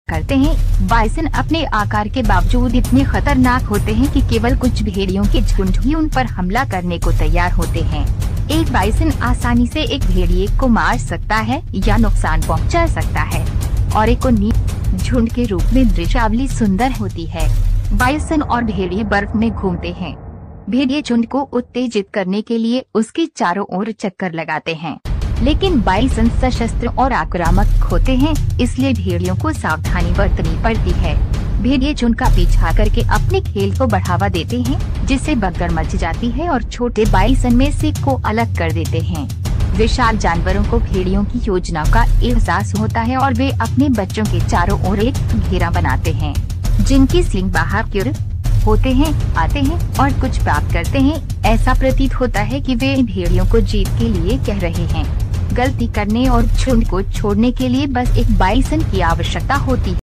करते हैं। बाइसन अपने आकार के बावजूद इतने खतरनाक होते हैं कि केवल कुछ भेड़ियों के झुंड ही उन पर हमला करने को तैयार होते हैं। एक बाइसन आसानी से एक भेड़िए को मार सकता है या नुकसान पहुंचा सकता है और एक झुंड के रूप में दृश्यावली सुंदर होती है। बाइसन और भेड़िए बर्फ में घूमते हैं। भेड़िए झुंड को उत्तेजित करने के लिए उसके चारों ओर चक्कर लगाते हैं, लेकिन बाइसन सशस्त्र और आक्रामक होते हैं, इसलिए भेड़ियों को सावधानी बरतनी पड़ती है। भेड़िए झुंड का पीछा करके अपने खेल को बढ़ावा देते हैं, जिससे भगदड़ मच जाती है और छोटे बाइसन में से को अलग कर देते हैं। विशाल जानवरों को भेड़ियों की योजना का एहसास होता है और वे अपने बच्चों के चारों ओर एक घेरा बनाते हैं, जिनकी सींग बाहर की ओर होते हैं, आते हैं और कुछ प्राप्त करते हैं। ऐसा प्रतीत होता है कि वे भेड़ियों को जीत के लिए कह रहे हैं। गलती करने और झुंड को छोड़ने के लिए बस एक बाइसन की आवश्यकता होती है।